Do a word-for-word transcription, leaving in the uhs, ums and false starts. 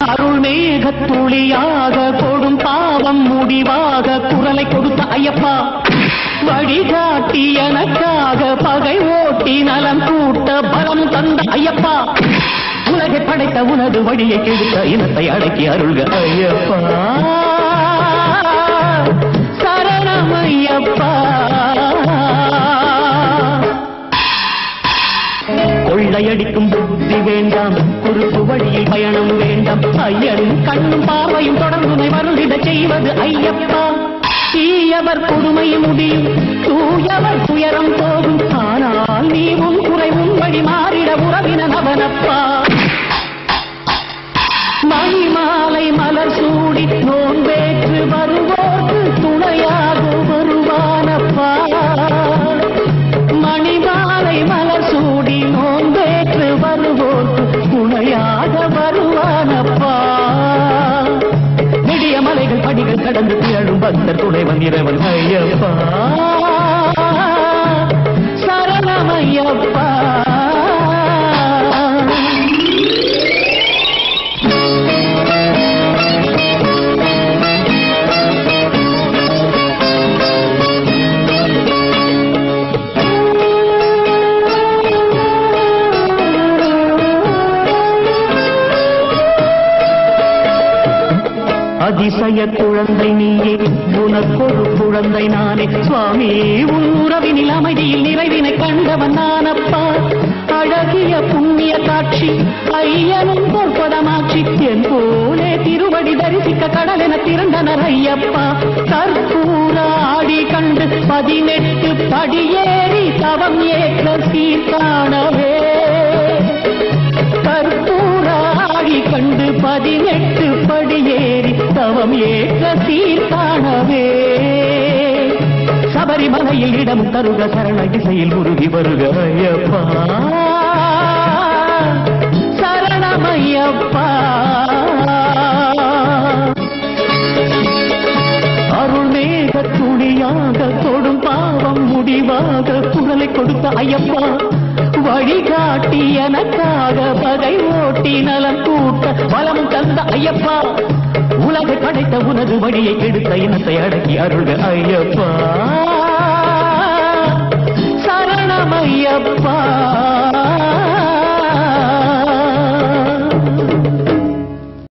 அருள் மேகத்துளியாக கொடும் பாவம் முடிவாக குரலை கொடுத்த ஐயப்பா, வழிகாட்டி எனக்காக பகை ஓட்டி நலம் கூட்ட பலம் தந்த ஐயப்பா, உலகை படைத்த உனது வழியை கெடுத்த இனத்தை அடக்கி அருள்க ஐயப்பா, சரணம் ஐயப்பா. கொள்ளையடிக்கும் புத்தி வேண்டாம், குறுக்கு வழியில் பயணம் வேண்டாம், ஐயரும் கண்ணும் பார்வையும் தொடர்ந்து வருந்திட செய்வது ஐயப்பா. தீயவர் கொடுமை முடியும், தூயவர் துயரம் போகும், ஆனால் நீ உன் குறைவும் வழி மாறிட உறவினன் அவனப்பா. மணிமாலை மலர் சூடி நோன்பேற்று வருவோர்க்கு துணையாக வருவானப்பா. மணிமாலை மலர் சூடி நோன்பேற்று வருவோர்க்கு துணையாக வருவானப்பா. நெடிய மலைகள் படிகள் கடந்து திரளும் பக்தர் துணைவன் இறைவன் ஐயப்பா, சரணம் ஐயப்பா. அதிசய குழந்தை நீயே, உனக்கொரு குழந்தை நானே சுவாமி, உன் உறவினில் அமைதியில் நிறைவினை கண்டவன் நானப்பா. அழகிய புண்ணிய காட்சி ஐயனும் பொற்பதமாட்சி, என் போலே திருவடி தரிசிக்க கடல் என திரண்டனர் ஐயப்பா. கற்பூர ஆடி கண்டு பதினெட்டு படியேறி தவம் ஏற்ற சீர்காணவே, கற்பூர ஆடி கண்டு பதினெட்டு படியேறி தவம் ஏற்ற சீர்காணவே. சபரிமலையில் இடம் தருக சரண திசையில் உருகி வருக ஐயப்பா, சரணம் ஐயப்பா. அருள் மேக துணியாக கொடும் பாவம் முடிவாக குரலை கொடுத்த ஐயப்பா, வழிகாட்டி எனக்காக பகை ஓட்டி நலம் கூட்ட பலம் தந்த ஐயப்பா, உலகை படைத்த உனது வழியை கெடுத்த இனத்தை அடக்கி அருள்க ஐயப்பா, சரணம் ஐயப்பா.